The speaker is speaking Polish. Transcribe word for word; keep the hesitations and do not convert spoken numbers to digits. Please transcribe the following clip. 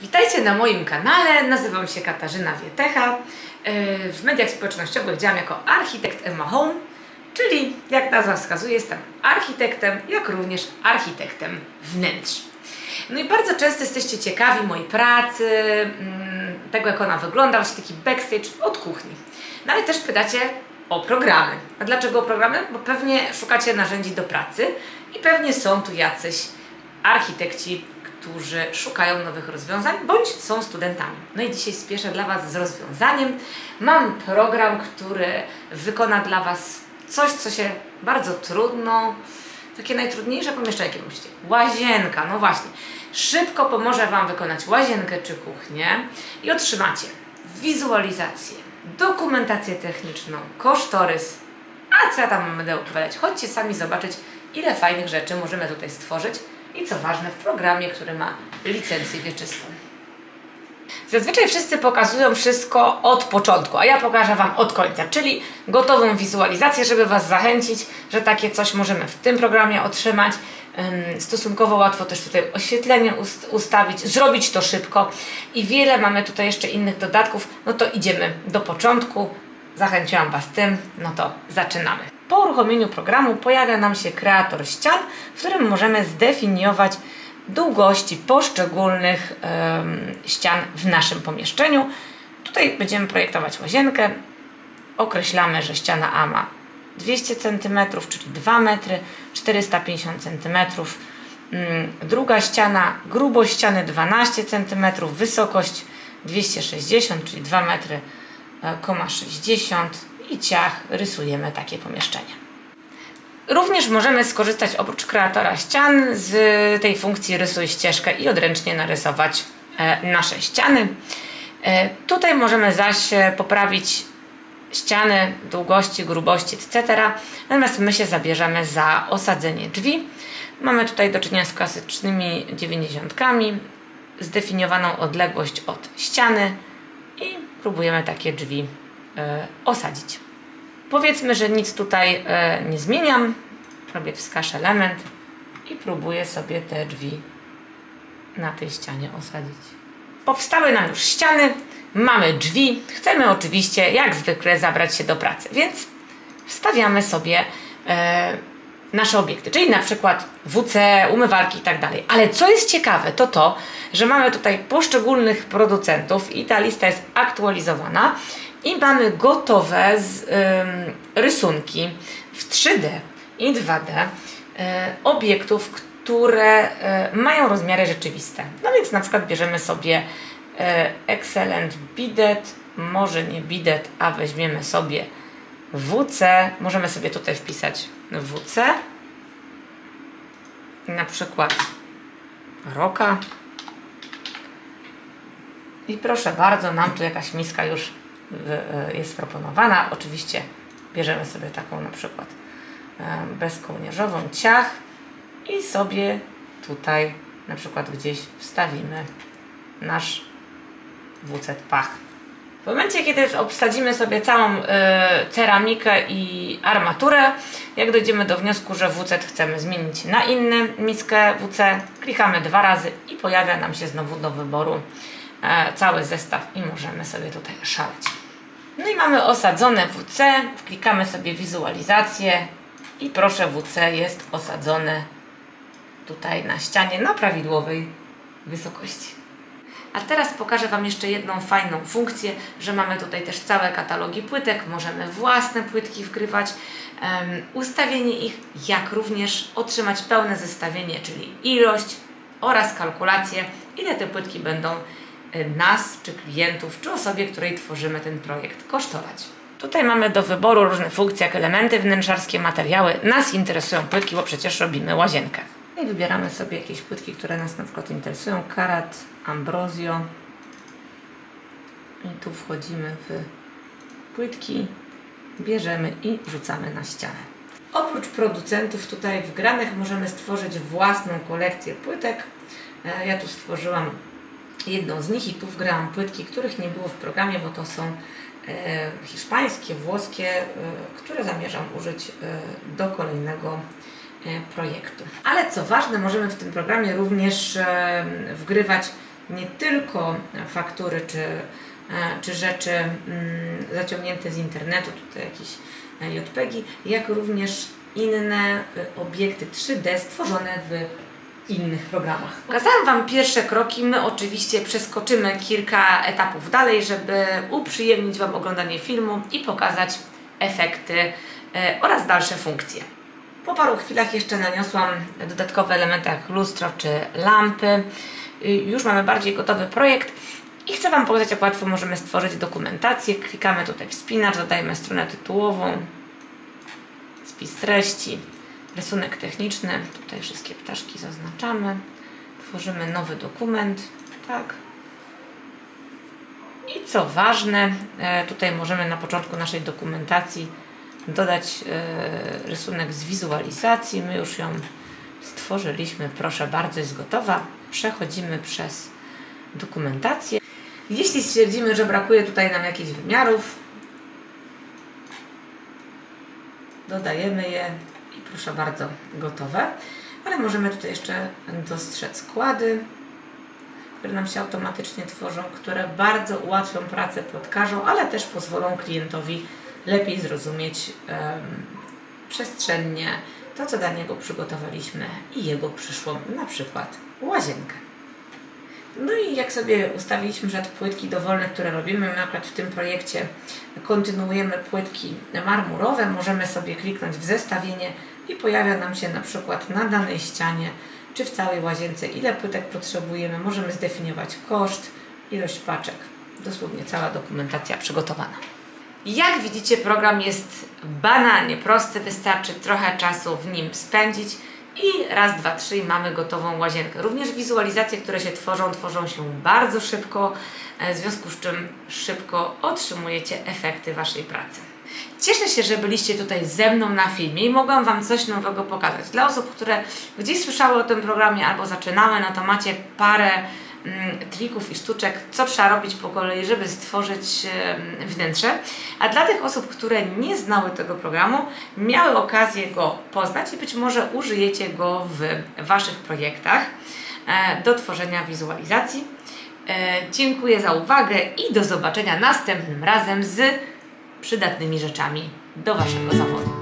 Witajcie na moim kanale, nazywam się Katarzyna Wietecha. W mediach społecznościowych działam jako architekt Emma Home, czyli jak nazwa wskazuje, jestem architektem, jak również architektem wnętrz. No i bardzo często jesteście ciekawi mojej pracy, tego jak ona wygląda, właśnie taki backstage od kuchni. No ale też pytacie o programy. A dlaczego o programy? Bo pewnie szukacie narzędzi do pracy i pewnie są tu jacyś architekci, którzy szukają nowych rozwiązań, bądź są studentami. No i dzisiaj spieszę dla Was z rozwiązaniem. Mam program, który wykona dla Was coś, co się bardzo trudno, takie najtrudniejsze pomieszczenie, jakie myślicie? Łazienka, no właśnie. Szybko pomoże Wam wykonać łazienkę czy kuchnię i otrzymacie wizualizację, dokumentację techniczną, kosztorys. A co ja tam będę opowiadać? Chodźcie sami zobaczyć, ile fajnych rzeczy możemy tutaj stworzyć i co ważne, w programie, który ma licencję wieczystą. Zazwyczaj wszyscy pokazują wszystko od początku, a ja pokażę Wam od końca, czyli gotową wizualizację, żeby Was zachęcić, że takie coś możemy w tym programie otrzymać. Stosunkowo łatwo też tutaj oświetlenie ust ustawić, zrobić to szybko i wiele mamy tutaj jeszcze innych dodatków. No to idziemy do początku. Zachęciłam Was tym, no to zaczynamy. Po uruchomieniu programu pojawia nam się kreator ścian, w którym możemy zdefiniować długości poszczególnych ym, ścian w naszym pomieszczeniu. Tutaj będziemy projektować łazienkę. Określamy, że ściana A ma dwieście centymetrów, czyli dwa metry, czterysta pięćdziesiąt centymetrów. Ym, druga ściana, grubość ściany dwanaście centymetrów, wysokość dwieście sześćdziesiąt, czyli dwa metry, sześćdziesiąt i ciach rysujemy takie pomieszczenie. Również możemy skorzystać oprócz kreatora ścian z tej funkcji rysuj ścieżkę i odręcznie narysować e, nasze ściany. E, tutaj możemy zaś poprawić ściany, długości, grubości, et cetera. Natomiast my się zabierzemy za osadzenie drzwi. Mamy tutaj do czynienia z klasycznymi dziewięćdziesiątkami, zdefiniowaną odległość od ściany i próbujemy takie drzwi e, osadzić. Powiedzmy, że nic tutaj e, nie zmieniam. Robię wskaż element i próbuję sobie te drzwi na tej ścianie osadzić. Powstały nam już ściany, mamy drzwi. Chcemy oczywiście, jak zwykle, zabrać się do pracy, więc wstawiamy sobie e, nasze obiekty, czyli na przykład W C, umywalki i tak dalej. Ale co jest ciekawe, to to, że mamy tutaj poszczególnych producentów i ta lista jest aktualizowana i mamy gotowe z, ym, rysunki w trzy D i dwa D y, obiektów, które y, mają rozmiary rzeczywiste. No więc na przykład bierzemy sobie y, Excellent Bidet, może nie bidet, a weźmiemy sobie W C, możemy sobie tutaj wpisać W C, na przykład Roka i proszę bardzo, nam tu jakaś miska już jest proponowana. Oczywiście bierzemy sobie taką na przykład bezkołnierzową ciach i sobie tutaj na przykład gdzieś wstawimy nasz W C pach. W momencie, kiedy obsadzimy sobie całą y, ceramikę i armaturę, jak dojdziemy do wniosku, że W C chcemy zmienić na inną miskę W C, klikamy dwa razy i pojawia nam się znowu do wyboru e, cały zestaw i możemy sobie tutaj szaleć. No i mamy osadzone W C, klikamy sobie wizualizację i proszę, W C jest osadzone tutaj na ścianie na prawidłowej wysokości. A teraz pokażę Wam jeszcze jedną fajną funkcję, że mamy tutaj też całe katalogi płytek, możemy własne płytki wgrywać, um, ustawienie ich, jak również otrzymać pełne zestawienie, czyli ilość oraz kalkulację, ile te płytki będą nas, czy klientów, czy osobie, której tworzymy ten projekt, kosztować. Tutaj mamy do wyboru różne funkcje, jak elementy wnętrzarskie, materiały. Nas interesują płytki, bo przecież robimy łazienkę. I wybieramy sobie jakieś płytki, które nas na przykład interesują. Karat, Ambrozio. I tu wchodzimy w płytki, bierzemy i rzucamy na ścianę. Oprócz producentów tutaj wgranych możemy stworzyć własną kolekcję płytek. Ja tu stworzyłam jedną z nich i tu wgrałam płytki, których nie było w programie, bo to są e, hiszpańskie, włoskie, e, które zamierzam użyć e, do kolejnego projektu. Ale co ważne, możemy w tym programie również wgrywać nie tylko faktury czy, czy rzeczy mm, zaciągnięte z internetu, tutaj jakieś J P G, jak również inne obiekty trzy D stworzone w innych programach. Pokazałam Wam pierwsze kroki, my oczywiście przeskoczymy kilka etapów dalej, żeby uprzyjemnić Wam oglądanie filmu i pokazać efekty e, oraz dalsze funkcje. Po paru chwilach jeszcze naniosłam dodatkowe elementy jak lustro czy lampy. Już mamy bardziej gotowy projekt i chcę Wam pokazać, jak łatwo możemy stworzyć dokumentację. Klikamy tutaj wspinacz, dodajemy stronę tytułową, spis treści, rysunek techniczny, tutaj wszystkie ptaszki zaznaczamy, tworzymy nowy dokument, tak. I co ważne, tutaj możemy na początku naszej dokumentacji dodać rysunek z wizualizacji. My już ją stworzyliśmy, proszę bardzo, jest gotowa. Przechodzimy przez dokumentację. Jeśli stwierdzimy, że brakuje tutaj nam jakichś wymiarów, dodajemy je i proszę bardzo, gotowe. Ale możemy tutaj jeszcze dostrzec składy, które nam się automatycznie tworzą, które bardzo ułatwią pracę plotkarzom, ale też pozwolą klientowi lepiej zrozumieć um, przestrzennie to, co dla niego przygotowaliśmy i jego przyszłą na przykład łazienkę. No i jak sobie ustawiliśmy, że te płytki dowolne, które robimy, my akurat w tym projekcie kontynuujemy płytki marmurowe, możemy sobie kliknąć w zestawienie i pojawia nam się na przykład na danej ścianie czy w całej łazience, ile płytek potrzebujemy. Możemy zdefiniować koszt, ilość paczek. Dosłownie cała dokumentacja przygotowana. Jak widzicie, program jest banalnie prosty, wystarczy trochę czasu w nim spędzić i raz, dwa, trzy i mamy gotową łazienkę. Również wizualizacje, które się tworzą, tworzą się bardzo szybko, w związku z czym szybko otrzymujecie efekty Waszej pracy. Cieszę się, że byliście tutaj ze mną na filmie i mogłam Wam coś nowego pokazać. Dla osób, które gdzieś słyszały o tym programie albo zaczynały, no to macie parę mm, trików i sztuczek, co trzeba robić po kolei, żeby stworzyć e, wnętrze. A dla tych osób, które nie znały tego programu, miały okazję go poznać i być może użyjecie go w Waszych projektach e, do tworzenia wizualizacji. E, dziękuję za uwagę i do zobaczenia następnym razem z przydatnymi rzeczami do Waszego zawodu.